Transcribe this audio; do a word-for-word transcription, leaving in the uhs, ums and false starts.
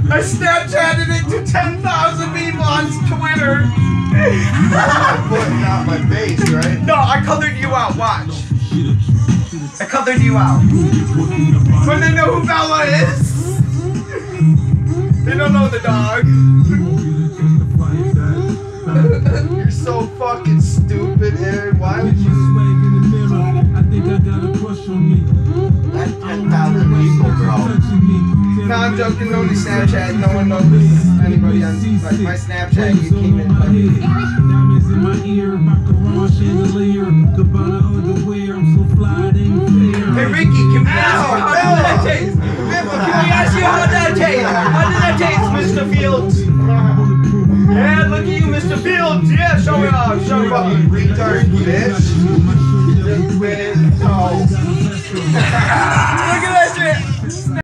I Snapchatted it to ten thousand people on Twitter. Putting out my face, right? No, I colored you out. Watch. I colored you out. But they know who Bella is. They don't know the dog. You're so fucking stupid, Aaron. Why would you? That's ten thousand people, bro. No, I'm joking. No, the Snapchat. No one knows anybody on like my Snapchat. You came in. Diamonds in my ear, macaron chandelier, Gabbana underwear. I'm so fly, it ain't fair. Hey Ricky, can we ask you how did that taste? Can we ask you how that taste? How did that taste, Mister Fields? Yeah, look at you, Mister Fields. Yeah, show it off. Show it off. Fucking retard bitch. Just went in. Oh. Look at that shit.